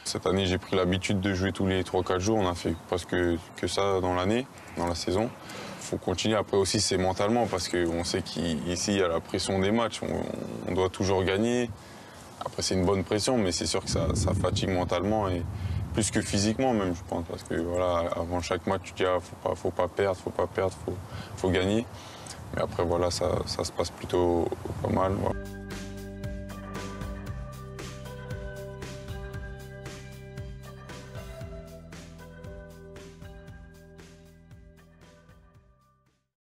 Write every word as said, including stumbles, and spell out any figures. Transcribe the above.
Cette année, j'ai pris l'habitude de jouer tous les trois quatre jours. On a fait presque que ça dans l'année, dans la saison. Il faut continuer. Après aussi, c'est mentalement parce qu'on sait qu'ici, il y a la pression des matchs. On, on doit toujours gagner. Après, c'est une bonne pression, mais c'est sûr que ça, ça fatigue mentalement et plus que physiquement même, je pense. Parce que voilà, avant chaque match, tu dis ah, faut pas, faut pas perdre, faut pas perdre, faut, faut gagner. Mais après, voilà, ça, ça se passe plutôt pas mal. Voilà.